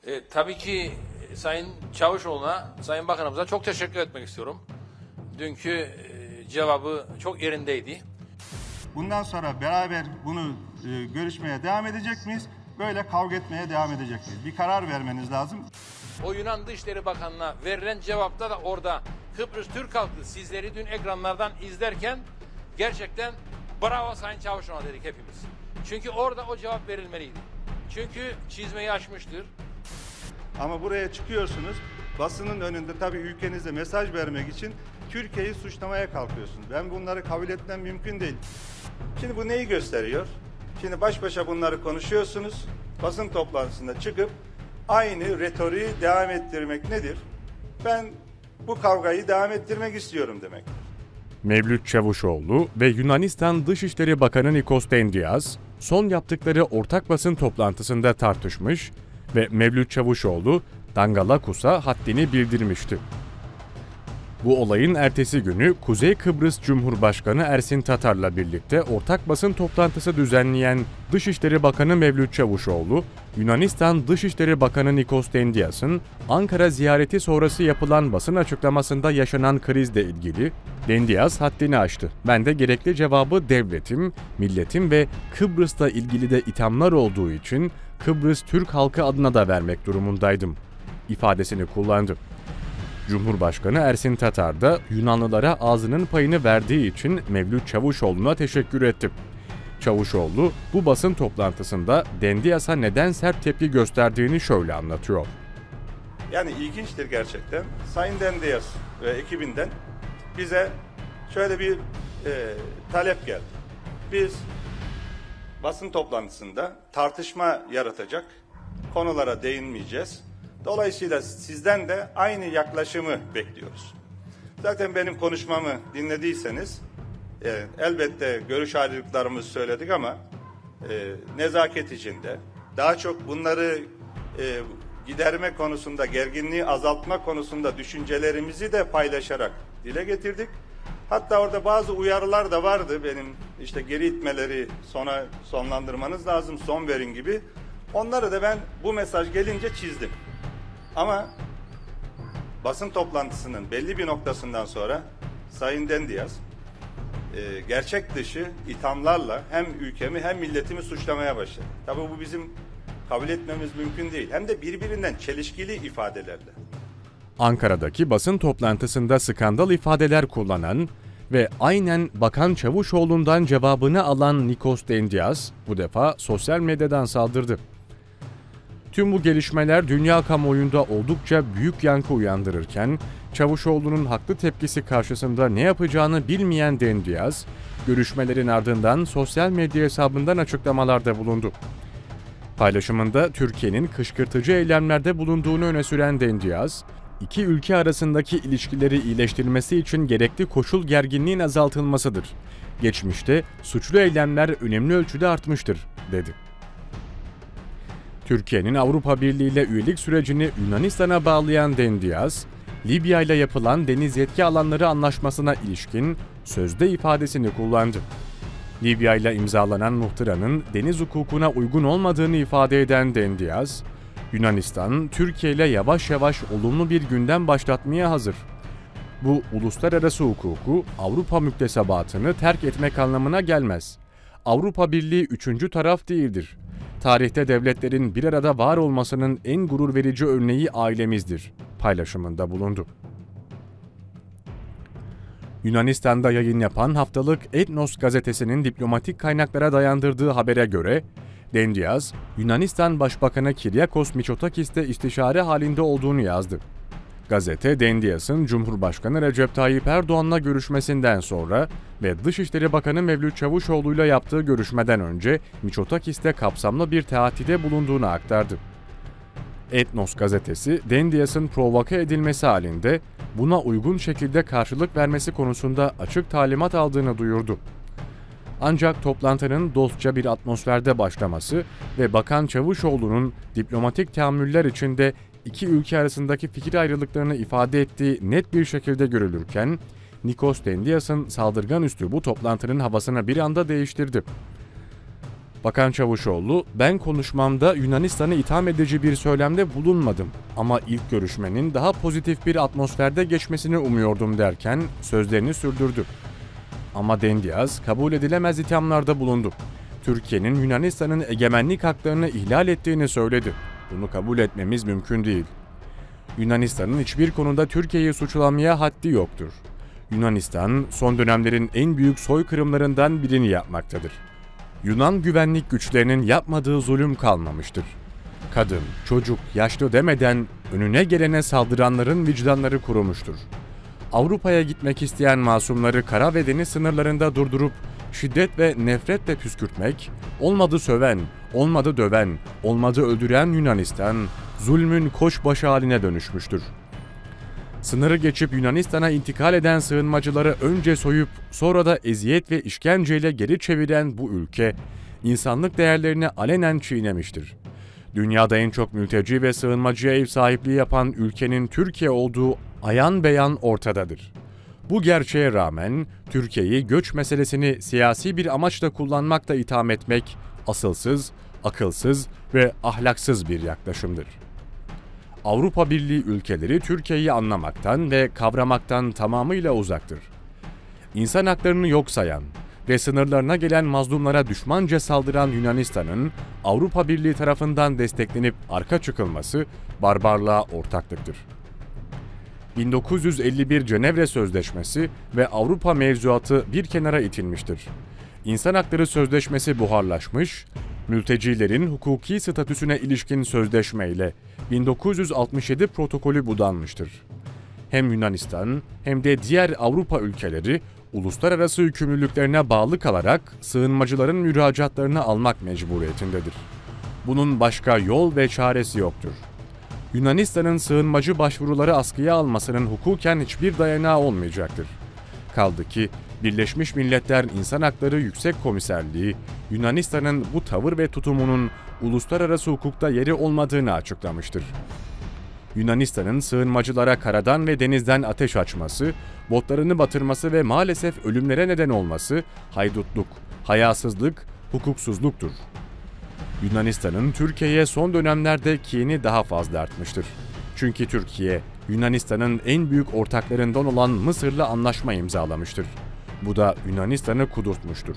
Tabii ki Sayın Çavuşoğlu'na, Sayın Bakanımıza çok teşekkür etmek istiyorum. Dünkü cevabı çok yerindeydi. Bundan sonra beraber bunu görüşmeye devam edecek miyiz? Böyle kavga etmeye devam edecek miyiz? Bir karar vermeniz lazım. O Yunan Dışişleri Bakanı'na verilen cevapta da orada Kıbrıs Türk halkı sizleri dün ekranlardan izlerken gerçekten bravo Sayın Çavuşoğlu dedik hepimiz. Çünkü orada o cevap verilmeliydi. Çünkü çizmeyi aşmıştır. Ama buraya çıkıyorsunuz, basının önünde tabii ülkenize mesaj vermek için Türkiye'yi suçlamaya kalkıyorsunuz. Ben bunları kabul etmem mümkün değil. Şimdi bu neyi gösteriyor? Şimdi baş başa bunları konuşuyorsunuz, basın toplantısında çıkıp aynı retoriği devam ettirmek nedir? Ben bu kavgayı devam ettirmek istiyorum demek. Mevlüt Çavuşoğlu ve Yunanistan Dışişleri Bakanı Nikos Dendias son yaptıkları ortak basın toplantısında tartışmış ve Mevlüt Çavuşoğlu Dangalakos'a haddini bildirmişti. Bu olayın ertesi günü Kuzey Kıbrıs Cumhurbaşkanı Ersin Tatar'la birlikte ortak basın toplantısı düzenleyen Dışişleri Bakanı Mevlüt Çavuşoğlu, Yunanistan Dışişleri Bakanı Nikos Dendias'ın Ankara ziyareti sonrası yapılan basın açıklamasında yaşanan krizle ilgili Dendias haddini aştı. Ben de gerekli cevabı devletim, milletim ve Kıbrıs'la ilgili de ithamlar olduğu için Kıbrıs Türk halkı adına da vermek durumundaydım ifadesini kullandı. Cumhurbaşkanı Ersin Tatar da Yunanlılara ağzının payını verdiği için Mevlüt Çavuşoğlu'na teşekkür etti. Çavuşoğlu bu basın toplantısında Dendias'a neden sert tepki gösterdiğini şöyle anlatıyor. Yani ilginçtir gerçekten. Sayın Dendias ve ekibinden bize şöyle bir talep geldi. Biz basın toplantısında tartışma yaratacak konulara değinmeyeceğiz. Dolayısıyla sizden de aynı yaklaşımı bekliyoruz. Zaten benim konuşmamı dinlediyseniz elbette görüş ayrılıklarımızı söyledik ama nezaket içinde daha çok bunları giderme konusunda, gerginliği azaltma konusunda düşüncelerimizi de paylaşarak dile getirdik. Hatta orada bazı uyarılar da vardı benim işte geri itmeleri sonlandırmanız lazım, son verin gibi. Onları da ben bu mesaj gelince çizdim. Ama basın toplantısının belli bir noktasından sonra Sayın Dendias gerçek dışı ithamlarla hem ülkemi hem milletimi suçlamaya başladı. Tabii bu bizim kabul etmemiz mümkün değil. Hem de birbirinden çelişkili ifadelerle. Ankara'daki basın toplantısında skandal ifadeler kullanan ve aynen Bakan Çavuşoğlu'ndan cevabını alan Nikos Dendias bu defa sosyal medyadan saldırdı. Tüm bu gelişmeler dünya kamuoyunda oldukça büyük yankı uyandırırken, Çavuşoğlu'nun haklı tepkisi karşısında ne yapacağını bilmeyen Dendias, görüşmelerin ardından sosyal medya hesabından açıklamalarda bulundu. Paylaşımında Türkiye'nin kışkırtıcı eylemlerde bulunduğunu öne süren Dendias, iki ülke arasındaki ilişkileri iyileştirmesi için gerekli koşul gerginliğin azaltılmasıdır. Geçmişte suçlu eylemler önemli ölçüde artmıştır, dedi. Türkiye'nin Avrupa Birliği ile üyelik sürecini Yunanistan'a bağlayan Dendias, Libya ile yapılan deniz yetki alanları anlaşmasına ilişkin sözde ifadesini kullandı. Libya ile imzalanan muhtıranın deniz hukukuna uygun olmadığını ifade eden Dendias, Yunanistan, Türkiye ile yavaş yavaş olumlu bir gündem başlatmaya hazır. Bu uluslararası hukuku, Avrupa müktesebatını terk etmek anlamına gelmez. Avrupa Birliği üçüncü taraf değildir. Tarihte devletlerin bir arada var olmasının en gurur verici örneği ailemizdir paylaşımında bulundu. Yunanistan'da yayın yapan haftalık Ethnos gazetesinin diplomatik kaynaklara dayandırdığı habere göre, Dendias, Yunanistan Başbakanı Kyriakos Mitsotakis'te istişare halinde olduğunu yazdı. Gazete, Dendias'ın Cumhurbaşkanı Recep Tayyip Erdoğan'la görüşmesinden sonra ve Dışişleri Bakanı Mevlüt Çavuşoğlu'yla yaptığı görüşmeden önce Mitsotakis'te kapsamlı bir teatide bulunduğunu aktardı. Ethnos gazetesi, Dendias'ın provoke edilmesi halinde buna uygun şekilde karşılık vermesi konusunda açık talimat aldığını duyurdu. Ancak toplantının dostça bir atmosferde başlaması ve Bakan Çavuşoğlu'nun diplomatik teamüller içinde iki ülke arasındaki fikir ayrılıklarını ifade ettiği net bir şekilde görülürken, Nikos Dendias'ın saldırgan üslubu toplantının havasını bir anda değiştirdi. Bakan Çavuşoğlu, "Ben konuşmamda Yunanistan'ı itham edici bir söylemde bulunmadım ama ilk görüşmenin daha pozitif bir atmosferde geçmesini umuyordum" derken sözlerini sürdürdü. Ama Dendias kabul edilemez ithamlarda bulundu. Türkiye'nin Yunanistan'ın egemenlik haklarını ihlal ettiğini söyledi. "Bunu kabul etmemiz mümkün değil. Yunanistan'ın hiçbir konuda Türkiye'yi suçlamaya haddi yoktur. Yunanistan son dönemlerin en büyük soykırımlarından birini yapmaktadır. Yunan güvenlik güçlerinin yapmadığı zulüm kalmamıştır. Kadın, çocuk, yaşlı demeden önüne gelene saldıranların vicdanları kurumuştur. Avrupa'ya gitmek isteyen masumları kara ve deniz sınırlarında durdurup şiddet ve nefretle püskürtmek, olmadı söven, olmadı döven, olmadı öldüren Yunanistan, zulmün koçbaşı haline dönüşmüştür. Sınırı geçip Yunanistan'a intikal eden sığınmacıları önce soyup sonra da eziyet ve işkenceyle geri çeviren bu ülke, insanlık değerlerini alenen çiğnemiştir. Dünyada en çok mülteci ve sığınmacıya ev sahipliği yapan ülkenin Türkiye olduğu ayan beyan ortadadır. Bu gerçeğe rağmen Türkiye'yi göç meselesini siyasi bir amaçla kullanmakla itham etmek asılsız, akılsız ve ahlaksız bir yaklaşımdır. Avrupa Birliği ülkeleri Türkiye'yi anlamaktan ve kavramaktan tamamıyla uzaktır. İnsan haklarını yok sayan ve sınırlarına gelen mazlumlara düşmanca saldıran Yunanistan'ın Avrupa Birliği tarafından desteklenip arka çıkılması barbarlığa ortaklıktır. 1951 Cenevre Sözleşmesi ve Avrupa mevzuatı bir kenara itilmiştir. İnsan Hakları Sözleşmesi buharlaşmış, mültecilerin hukuki statüsüne ilişkin sözleşme ile 1967 protokolü budanmıştır. Hem Yunanistan hem de diğer Avrupa ülkeleri uluslararası yükümlülüklerine bağlı kalarak sığınmacıların müracaatlarını almak mecburiyetindedir. Bunun başka yol ve çaresi yoktur. Yunanistan'ın sığınmacı başvuruları askıya almasının hukuken hiçbir dayanağı olmayacaktır. Kaldı ki Birleşmiş Milletler İnsan Hakları Yüksek Komiserliği, Yunanistan'ın bu tavır ve tutumunun uluslararası hukukta yeri olmadığını açıklamıştır. Yunanistan'ın sığınmacılara karadan ve denizden ateş açması, botlarını batırması ve maalesef ölümlere neden olması haydutluk, hayasızlık, hukuksuzluktur. Yunanistan'ın Türkiye'ye son dönemlerde kini daha fazla artmıştır. Çünkü Türkiye, Yunanistan'ın en büyük ortaklarından olan Mısır'la anlaşma imzalamıştır. Bu da Yunanistan'ı kudurtmuştur.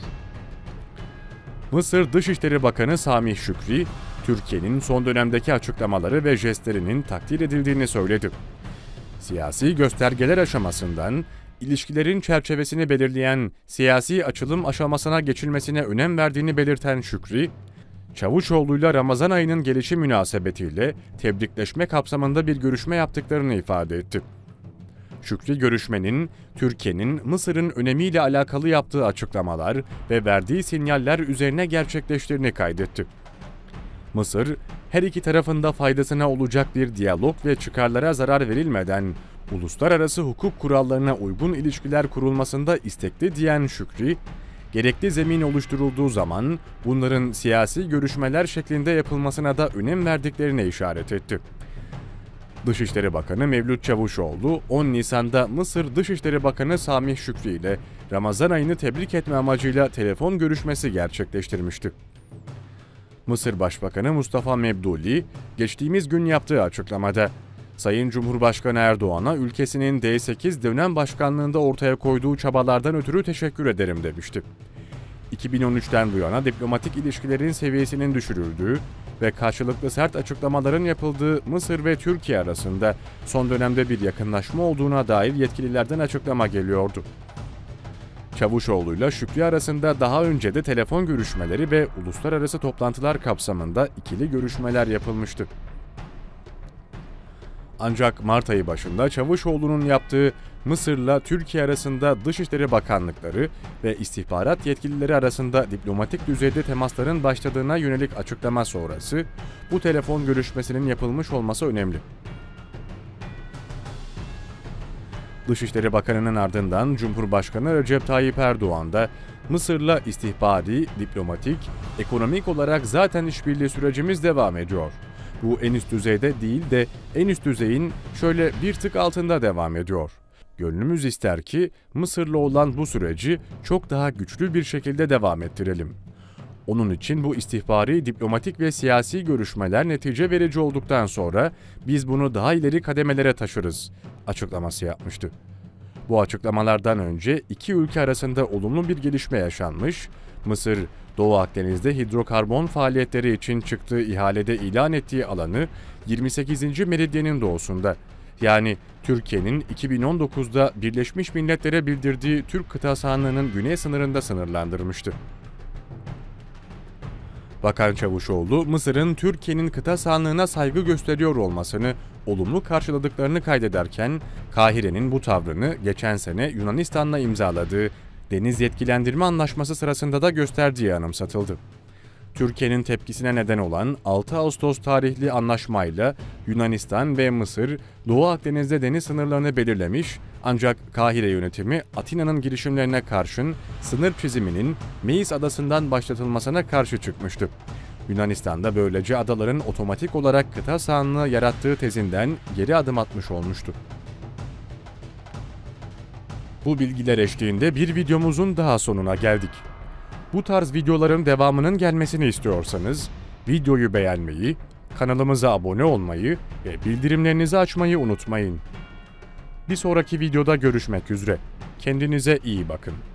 Mısır Dışişleri Bakanı Samih Şükri, Türkiye'nin son dönemdeki açıklamaları ve jestlerinin takdir edildiğini söyledi. Siyasi göstergeler aşamasından, ilişkilerin çerçevesini belirleyen siyasi açılım aşamasına geçilmesine önem verdiğini belirten Şükri, Çavuşoğlu'yla Ramazan ayının gelişi münasebetiyle tebrikleşme kapsamında bir görüşme yaptıklarını ifade etti. Şükri görüşmenin, Türkiye'nin Mısır'ın önemiyle alakalı yaptığı açıklamalar ve verdiği sinyaller üzerine gerçekleştiğini kaydetti. Mısır, her iki tarafında faydasına olacak bir diyalog ve çıkarlara zarar verilmeden uluslararası hukuk kurallarına uygun ilişkiler kurulmasında istekli diyen Şükri, gerekli zemin oluşturulduğu zaman bunların siyasi görüşmeler şeklinde yapılmasına da önem verdiklerine işaret etti. Dışişleri Bakanı Mevlüt Çavuşoğlu, 10 Nisan'da Mısır Dışişleri Bakanı Samih Şükri ile Ramazan ayını tebrik etme amacıyla telefon görüşmesi gerçekleştirmişti. Mısır Başbakanı Mustafa Mevduli, geçtiğimiz gün yaptığı açıklamada, Sayın Cumhurbaşkanı Erdoğan'a ülkesinin D8 dönem başkanlığında ortaya koyduğu çabalardan ötürü teşekkür ederim demişti. 2013'ten bu yana diplomatik ilişkilerin seviyesinin düşürüldüğü ve karşılıklı sert açıklamaların yapıldığı Mısır ve Türkiye arasında son dönemde bir yakınlaşma olduğuna dair yetkililerden açıklama geliyordu. Çavuşoğlu'yla Şükrü arasında daha önce de telefon görüşmeleri ve uluslararası toplantılar kapsamında ikili görüşmeler yapılmıştı. Ancak Mart ayı başında Çavuşoğlu'nun yaptığı Mısır'la Türkiye arasında Dışişleri Bakanlıkları ve istihbarat yetkilileri arasında diplomatik düzeyde temasların başladığına yönelik açıklama sonrası bu telefon görüşmesinin yapılmış olması önemli. Dışişleri Bakanı'nın ardından Cumhurbaşkanı Recep Tayyip Erdoğan da Mısır'la istihbari, diplomatik, ekonomik olarak zaten işbirliği sürecimiz devam ediyor. Bu en üst düzeyde değil de en üst düzeyin şöyle bir tık altında devam ediyor. Gönlümüz ister ki Mısır'la olan bu süreci çok daha güçlü bir şekilde devam ettirelim. Onun için bu istihbari, diplomatik ve siyasi görüşmeler netice verici olduktan sonra biz bunu daha ileri kademelere taşırız açıklaması yapmıştı. Bu açıklamalardan önce iki ülke arasında olumlu bir gelişme yaşanmış, Mısır, Doğu Akdeniz'de hidrokarbon faaliyetleri için çıktığı ihalede ilan ettiği alanı 28. meridyenin doğusunda, yani Türkiye'nin 2019'da Birleşmiş Milletler'e bildirdiği Türk kıta sahanlığının güney sınırında sınırlandırmıştı. Bakan Çavuşoğlu, Mısır'ın Türkiye'nin kıta sahanlığına saygı gösteriyor olmasını olumlu karşıladıklarını kaydederken, Kahire'nin bu tavrını geçen sene Yunanistan'la imzaladığı Deniz Yetkilendirme Anlaşması sırasında da gösterdiği anımsatıldı. Türkiye'nin tepkisine neden olan 6 Ağustos tarihli anlaşmayla Yunanistan ve Mısır, Doğu Akdeniz'de deniz sınırlarını belirlemiş, ancak Kahire yönetimi Atina'nın girişimlerine karşın sınır çiziminin Meis adasından başlatılmasına karşı çıkmıştı. Yunanistan da böylece adaların otomatik olarak kıta sahanlığı yarattığı tezinden geri adım atmış olmuştu. Bu bilgiler eşliğinde bir videomuzun daha sonuna geldik. Bu tarz videoların devamının gelmesini istiyorsanız videoyu beğenmeyi, kanalımıza abone olmayı ve bildirimlerinizi açmayı unutmayın. Bir sonraki videoda görüşmek üzere. Kendinize iyi bakın.